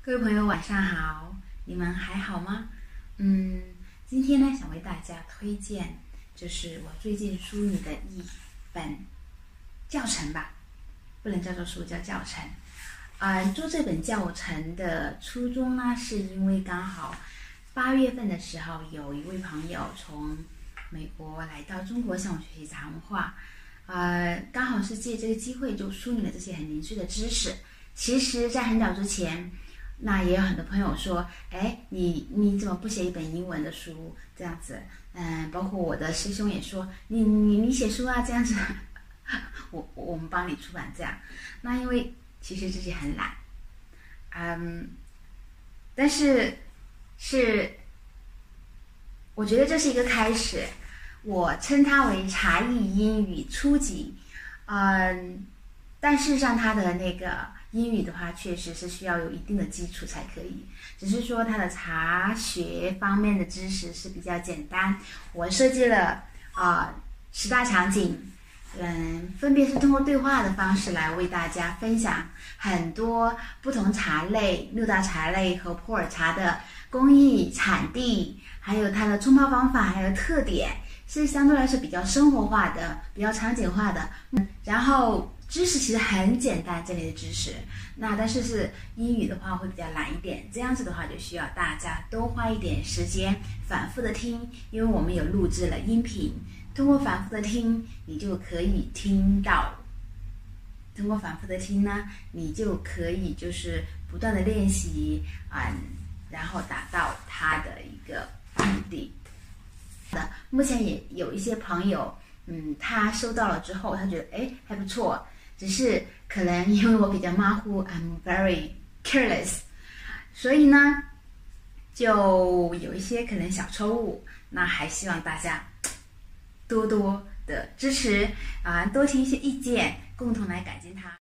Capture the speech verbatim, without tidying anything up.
各位朋友晚上好，你们还好吗？嗯，今天呢想为大家推荐就是我最近书里的一本教程吧，不能叫做书，叫教程。啊、呃，做这本教程的初衷呢，是因为刚好八月份的时候，有一位朋友从美国来到中国向我学习茶文化，呃，刚好是借这个机会就梳理了这些很零碎的知识。其实，在很早之前，那也有很多朋友说，哎，你你怎么不写一本英文的书？这样子，嗯，包括我的师兄也说，你你你写书啊，这样子，我我们帮你出版这样。那因为其实自己很懒，嗯，但是是，我觉得这是一个开始，我称它为茶艺英语初级，嗯，但事实上它的那个英语的话，确实是需要有一定的基础才可以。只是说它的茶学方面的知识是比较简单。我设计了啊、呃、十大场景，嗯，分别是通过对话的方式来为大家分享很多不同茶类、六大茶类和普洱茶的工艺、产地，还有它的冲泡方法，还有特点，是相对来说比较生活化的、比较场景化的。嗯，然后知识其实很简单，这里的知识，那但是是英语的话会比较难一点，这样子的话就需要大家多花一点时间反复的听，因为我们有录制了音频，通过反复的听，你就可以听到，通过反复的听呢，你就可以就是不断的练习，嗯，然后达到它的一个目的。的，目前也有一些朋友，嗯，他收到了之后，他觉得哎还不错。只是可能因为我比较马虎 ，I'm very careless， 所以呢，就有一些可能小错误。那还希望大家多多的支持啊，多听一些意见，共同来改进它。